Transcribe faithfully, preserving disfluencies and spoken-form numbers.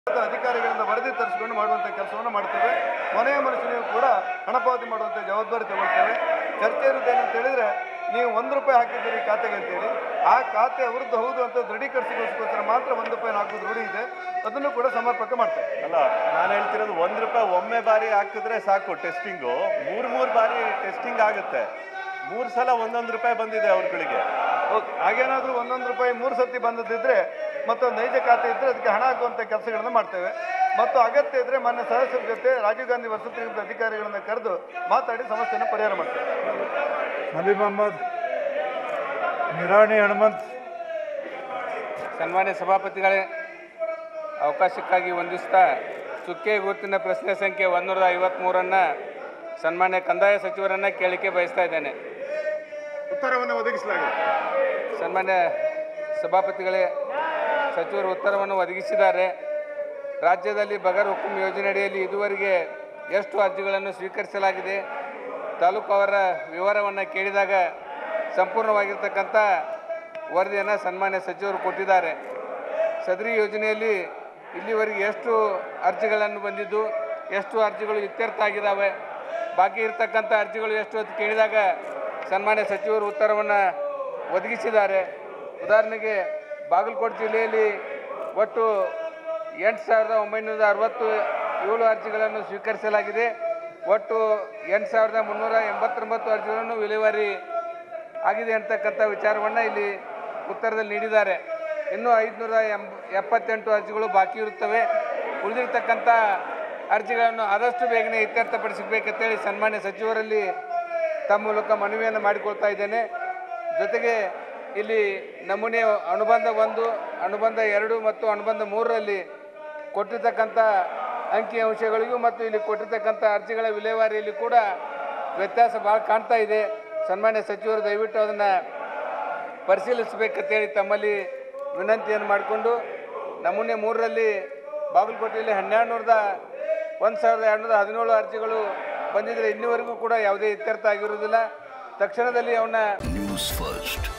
ಅಧಿಕಾರಿಗಳಿಂದ ವರದಿ ತರಿಸಿಕೊಂಡು ಮಾಡುವಂಥ ಕೆಲಸವನ್ನು ಮಾಡ್ತೇವೆ. ಕೊನೆಯ ಮನುಷ್ಯನಿಗೂ ಕೂಡ ಹಣ ಪಾವತಿ ಮಾಡುವಂಥ ಜವಾಬ್ದಾರಿ ತಗೊಳ್ತೇವೆ. ಚರ್ಚೆ ಇರುತ್ತೇನೆ ಅಂತ ಹೇಳಿದ್ರೆ ನೀವು ಒಂದು ರೂಪಾಯಿ ಹಾಕಿದ್ದೀರಿ ಖಾತೆಗೆ ಅಂತೇಳಿ ಆ ಖಾತೆ ಅವ್ರದ್ದು ಹೌದು ಅಂತ ದೃಢೀಕರಿಸಿಗೋಸ್ಕರ ಮಾತ್ರ ಒಂದು ರೂಪಾಯಿ ಹಾಕೋದು ರೂಢಿ ಇದೆ. ಅದನ್ನು ಕೂಡ ಸಮರ್ಪಕ ಮಾಡ್ತೇವೆ. ಅಲ್ಲ, ನಾನು ಹೇಳ್ತಿರೋದು ಒಂದು ರೂಪಾಯಿ ಒಮ್ಮೆ ಬಾರಿ ಹಾಕಿದ್ರೆ ಸಾಕು. ಟೆಸ್ಟಿಂಗು ಮೂರು ಮೂರು ಬಾರಿ ಟೆಸ್ಟಿಂಗ್ ಆಗುತ್ತೆ. ಮೂರು ಸಲ ಒಂದೊಂದು ರೂಪಾಯಿ ಬಂದಿದೆ ಅವ್ರಗಳಿಗೆ. ಹಾಗೇನಾದರೂ ಒಂದೊಂದು ರೂಪಾಯಿ ಮೂರು ಸತಿ ಬಂದದಿದ್ದರೆ ಮತ್ತು ನೈಜ ಖಾತೆ ಇದ್ದರೆ ಅದಕ್ಕೆ ಹಣ ಹಾಕುವಂಥ ಕೆಲಸಗಳನ್ನು ಮಾಡ್ತೇವೆ. ಮತ್ತು ಅಗತ್ಯ ಇದ್ದರೆ ಮಾನ್ಯ ಸದಸ್ಯರ ಜೊತೆ ರಾಜೀವ್ ಗಾಂಧಿ ವಸತಿ ನಿಗಮದ ಅಧಿಕಾರಿಗಳನ್ನು ಕರೆದು ಮಾತಾಡಿ ಸಮಸ್ಯೆಯನ್ನು ಪರಿಹಾರ ಮಾಡ್ತೇವೆ. ನಬಿ ಮೊಹಮ್ಮದ್ ನಿರಾಣಿ ಹನುಮಂತ್. ಸನ್ಮಾನ್ಯ ಸಭಾಪತಿಗಳೇ, ಅವಕಾಶಕ್ಕಾಗಿ ವಂದಿಸ್ತಾ ಚುಕ್ಕೆ ಗುರುತಿನ ಪ್ರಶ್ನೆ ಸಂಖ್ಯೆ ಒಂದೂರ ಐವತ್ತ್ಮೂರನ್ನು ಸನ್ಮಾನ್ಯ ಕಂದಾಯ ಸಚಿವರನ್ನು ಕೇಳಿಕೆ ಬಯಸ್ತಾ ಇದ್ದೇನೆ. ಉತ್ತರವನ್ನು ಒದಗಿಸಲಾಗಿದೆ. ಸನ್ಮಾನ್ಯ ಸಭಾಪತಿಗಳೇ, ಸಚಿವರು ಉತ್ತರವನ್ನು ಒದಗಿಸಿದ್ದಾರೆ. ರಾಜ್ಯದಲ್ಲಿ ಬಗರ್ ಹುಕುಂ ಯೋಜನೆಯಡಿಯಲ್ಲಿ ಇದುವರೆಗೆ ಎಷ್ಟು ಅರ್ಜಿಗಳನ್ನು ಸ್ವೀಕರಿಸಲಾಗಿದೆ, ತಾಲೂಕು ಅವರ ವಿವರವನ್ನು ಕೇಳಿದಾಗ ಸಂಪೂರ್ಣವಾಗಿರ್ತಕ್ಕಂಥ ವರದಿಯನ್ನು ಸನ್ಮಾನ್ಯ ಸಚಿವರು ಕೊಟ್ಟಿದ್ದಾರೆ. ಸದರಿ ಯೋಜನೆಯಲ್ಲಿ ಇಲ್ಲಿವರೆಗೆ ಎಷ್ಟು ಅರ್ಜಿಗಳನ್ನು ಬಂದಿದ್ದು, ಎಷ್ಟು ಅರ್ಜಿಗಳು ಇತ್ಯರ್ಥ ಆಗಿದ್ದಾವೆ, ಬಾಕಿ ಇರತಕ್ಕಂಥ ಅರ್ಜಿಗಳು ಎಷ್ಟು ಅಂತ ಕೇಳಿದಾಗ ಸನ್ಮಾನ್ಯ ಸಚಿವರು ಉತ್ತರವನ್ನು ಒದಗಿಸಿದ್ದಾರೆ. ಉದಾಹರಣೆಗೆ ಬಾಗಲಕೋಟೆ ಜಿಲ್ಲೆಯಲ್ಲಿ ಒಟ್ಟು ಎಂಟು ಸಾವಿರದ ಒಂಬೈನೂರ ಅರವತ್ತು ಏಳು ಅರ್ಜಿಗಳನ್ನು ಸ್ವೀಕರಿಸಲಾಗಿದೆ. ಒಟ್ಟು ಎಂಟು ಸಾವಿರದ ಮುನ್ನೂರ ಎಂಬತ್ತೊಂಬತ್ತು ಅರ್ಜಿಗಳನ್ನು ವಿಲೇವಾರಿ ಆಗಿದೆ ಅಂತಕ್ಕಂಥ ವಿಚಾರವನ್ನು ಇಲ್ಲಿ ಉತ್ತರದಲ್ಲಿ ನೀಡಿದ್ದಾರೆ. ಇನ್ನೂ ಐದುನೂರ ಎಂಬ ಎಪ್ಪತ್ತೆಂಟು ಅರ್ಜಿಗಳು ಬಾಕಿ ಇರುತ್ತವೆ. ಉಳಿದಿರ್ತಕ್ಕಂಥ ಅರ್ಜಿಗಳನ್ನು ಆದಷ್ಟು ಬೇಗನೆ ಇತ್ಯರ್ಥಪಡಿಸಬೇಕಂತೇಳಿ ಸನ್ಮಾನ್ಯ ಸಚಿವರಲ್ಲಿ ತಮ್ಮ ಮೂಲಕ ಮನವಿಯನ್ನು ಮಾಡಿಕೊಳ್ತಾ ಇದ್ದೇನೆ. ಜೊತೆಗೆ ಇಲ್ಲಿ ನಮೂನೆ ಅನುಬಂಧ ಒಂದು, ಅನುಬಂಧ ಎರಡು ಮತ್ತು ಅನುಬಂಧ ಮೂರರಲ್ಲಿ ಕೊಟ್ಟಿರ್ತಕ್ಕಂಥ ಅಂಕಿ ಅಂಶಗಳಿಗೂ ಮತ್ತು ಇಲ್ಲಿ ಕೊಟ್ಟಿರ್ತಕ್ಕಂಥ ಅರ್ಜಿಗಳ ವಿಲೇವಾರಿಯಲ್ಲಿ ಕೂಡ ವ್ಯತ್ಯಾಸ ಭಾಳ ಕಾಣ್ತಾ ಇದೆ. ಸನ್ಮಾನ್ಯ ಸಚಿವರು ದಯವಿಟ್ಟು ಅದನ್ನು ಪರಿಶೀಲಿಸಬೇಕಂತೇಳಿ ತಮ್ಮಲ್ಲಿ ವಿನಂತಿಯನ್ನು ಮಾಡಿಕೊಂಡು, ನಮೂನೆ ಮೂರರಲ್ಲಿ ಬಾಗಲಕೋಟೆಯಲ್ಲಿ ಹನ್ನೆರಡು ನೂರದ ಒಂದು ಸಾವಿರದ ಎರಡುನೂರ ಹದಿನೇಳು ಅರ್ಜಿಗಳು ಬಂದಿದ್ದರೆ ಇನ್ನೂವರೆಗೂ ಕೂಡ ಯಾವುದೇ ಇತ್ಯರ್ಥ ಆಗಿರುವುದಿಲ್ಲ. ತಕ್ಷಣದಲ್ಲಿ ಅವನ್ನ ನ್ಯೂಸ್ ಫಸ್ಟ್